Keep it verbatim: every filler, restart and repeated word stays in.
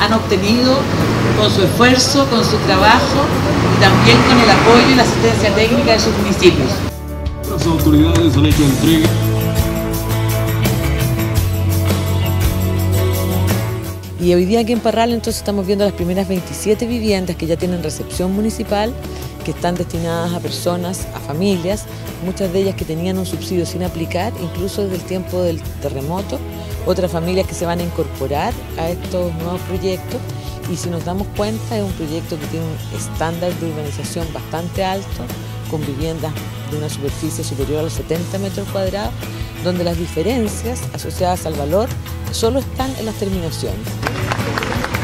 han obtenido con su esfuerzo, con su trabajo y también con el apoyo y la asistencia técnica de sus municipios. Las autoridades han hecho entrega. Y hoy día aquí en Parral entonces estamos viendo las primeras veintisiete viviendas que ya tienen recepción municipal, que están destinadas a personas, a familias, muchas de ellas que tenían un subsidio sin aplicar, incluso desde el tiempo del terremoto, otras familias que se van a incorporar a estos nuevos proyectos. Y si nos damos cuenta, es un proyecto que tiene un estándar de urbanización bastante alto, con viviendas de una superficie superior a los setenta metros cuadrados, donde las diferencias asociadas al valor solo están en las terminaciones.